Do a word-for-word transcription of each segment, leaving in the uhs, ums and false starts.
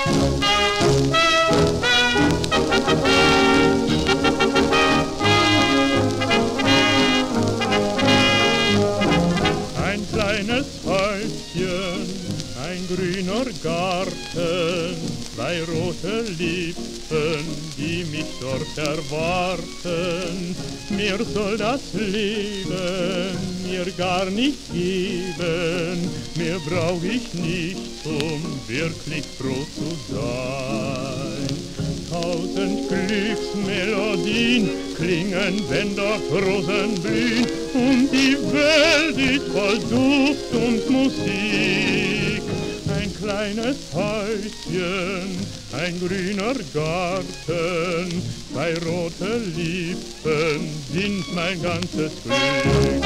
Ein kleines Häuschen, ein grüner Garten, zwei rote Lippen, die mich dort erwarten. Mir soll das Leben mir gar nicht geben, mehr brauch ich nicht, um wirklich froh zu sein. Tausend Glücksmelodien klingen, wenn dort Rosen blühen, und die Welt ist voll Duft und Musik. Ein kleines Häuschen, ein grüner Garten, zwei rote Lippen sind mein ganzes Glück.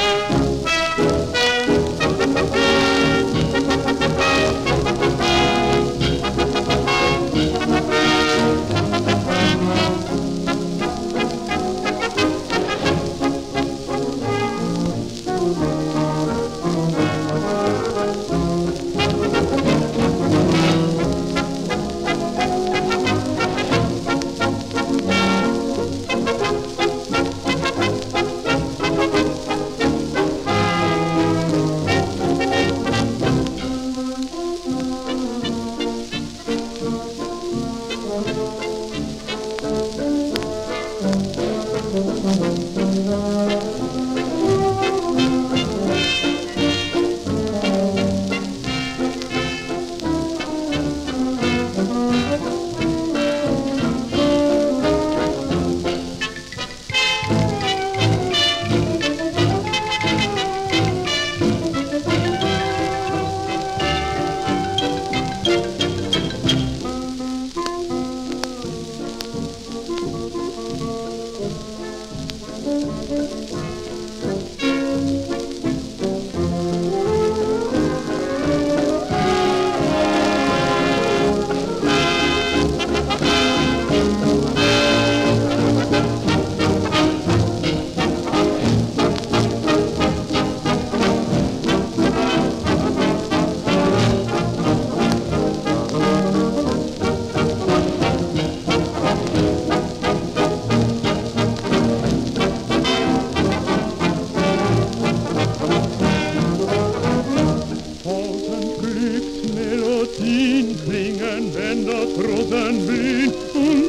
Glücksmelodien klingen, wenn dort Rosen blühen, und